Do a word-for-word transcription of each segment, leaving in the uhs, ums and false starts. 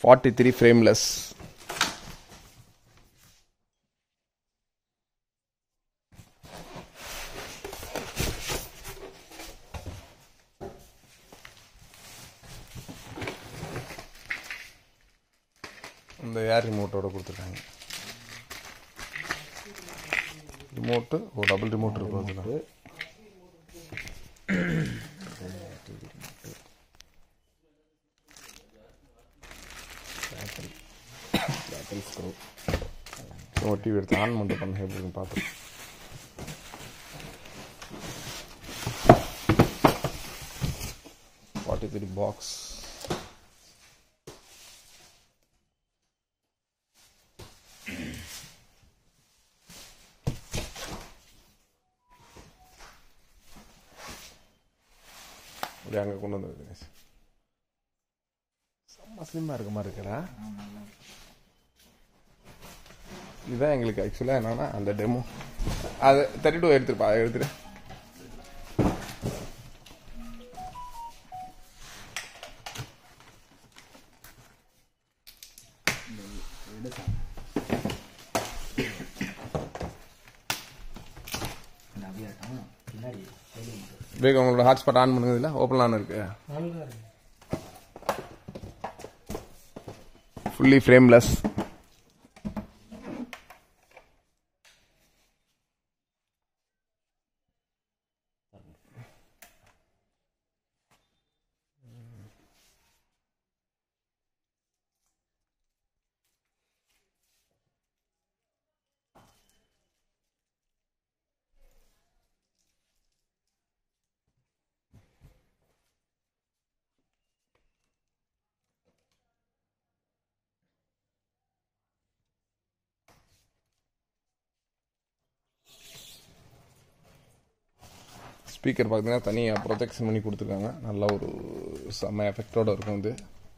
Forty three frameless. இந்த ஏர் ரிமோட்டோட கொடுத்துருக்காங்க. Remote ஒரு டபுள் ரிமோட் இருக்கும். அதில் டிவி எடுத்து ஆன் மட்டும் பண்ண எப்படின்னு பார்த்து ஃபார்ட்டி த்ரீ பாக்ஸ். அங்கே கொண்டு வந்து செம்ம ஸ்லிம்மாக இருக்க மாதிரி இருக்கடா. இதுதான் எங்களுக்கு ஆக்சுவலாக என்னன்னா அந்த டெமோ அது தேர்ட்டி டூ எடுத்துருப்பா எடுத்துரு. வேக உங்களோட ஹாட்ஸ்பாட் ஆன் பண்ணுங்க. இல்லை ஓப்பன் இருக்கு. Fully frameless. ஸ்பீக்கர் பார்த்தீங்கன்னா தனியாக ப்ரொடெக்ஷன் பண்ணி கொடுத்துருக்காங்க. நல்ல ஒரு செம்ம எஃபெக்டோடு இருக்கும். இது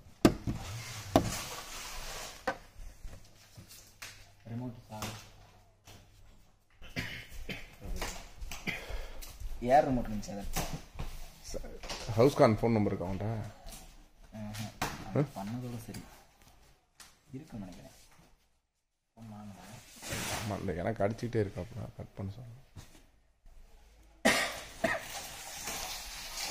ஏர் ரிமோட் இருந்துச்சு. ஹவுஸ் கான் ஃபோன் நம்பர் இருக்கா அவன்டா? பண்ணதோட சரி இருக்குன்னு நினைக்கிறேன். ஆமாம் இல்லை எனக்கு அடிச்சுக்கிட்டே இருக்கா. அப்புறம் கட் பண்ண சொல்லுங்கள்.